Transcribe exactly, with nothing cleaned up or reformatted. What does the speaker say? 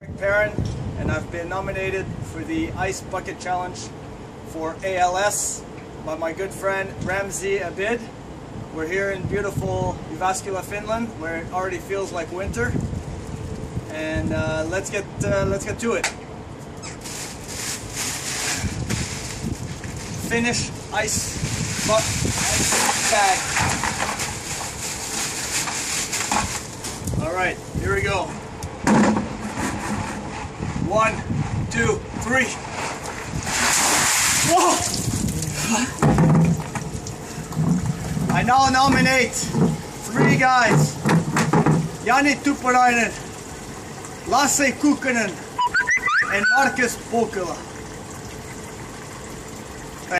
Eric Perrin, and I've been nominated for the Ice Bucket Challenge for A L S by my good friend Ramzi Abidilta. We're here in beautiful Jyväskylä, Finland, where it already feels like winter. And uh, let's get uh, let's get to it. Finnish ice bucket ice bag. All right, here we go. One, two, three. Whoa! I now nominate three guys: Jani Tuppurainen, Lasse Kukkonen, and Markus Pukula.